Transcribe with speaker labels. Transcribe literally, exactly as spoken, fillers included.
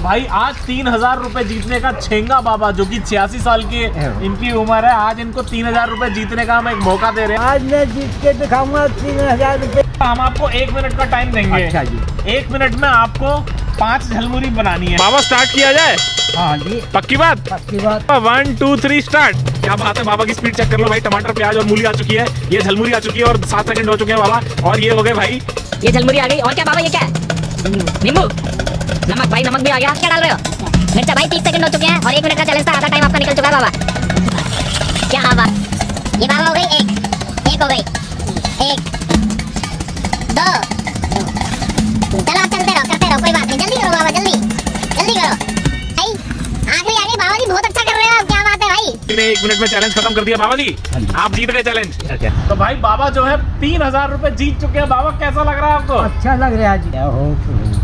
Speaker 1: भाई आज तीन हजार रूपए जीतने का छेंगा बाबा जो कि छियासी साल की इनकी उम्र है, आज इनको तीन हजार रूपए जीतने का हम एक मौका दे रहे हैं।
Speaker 2: आज मैं जीत के दिखाऊंगा तीन हजार रूपए।
Speaker 1: हम आपको एक मिनट का टाइम देंगे।
Speaker 2: अच्छा जी।
Speaker 1: एक मिनट में आपको पांच झलमुरी बनानी है। बाबा स्टार्ट किया जाए?
Speaker 2: हाँ जी,
Speaker 1: पक्की बात?
Speaker 2: पक्की बात।
Speaker 1: One two three start. क्या बात है, बाबा की स्पीड चेक कर लो भाई। टमाटर, प्याज और मूली आ चुकी है, ये झलमुरी आ चुकी है और सात सेकंड हो चुके हैं बाबा। और ये हो गए भाई,
Speaker 3: ये झलमुरी आ गई। और क्या बाबा, ये क्या है? नींबू, नमक भाई, नमक भी आ गया। क्या डाल रहे हो? मिर्चा भाई। तीस सेकंड हो चुके हैं और एक मिनट का चैलेंज था, आधा टाइम आपका निकल चुका है बाबा। क्या बाबा, ये बाबा हो गई एक, एक हो गई, एक दो। चलो आप चलते रहो, करते रहो, कोई बात नहीं। जल्दी करो बाबा, जल्दी जल्दी करो भाई। आखिरी आ गई बाबा जी, बहुत अच्छा कर रहे हो। क्या बात है भाई,
Speaker 1: एक मिनट में चैलेंज खत्म कर दिया बाबा जी, आप जीत गए चैलेंज। तो भाई बाबा जो है तीन हजार रूपए जीत चुके हैं। बाबा कैसा लग रहा है आपको?
Speaker 2: अच्छा लग रहा है जी।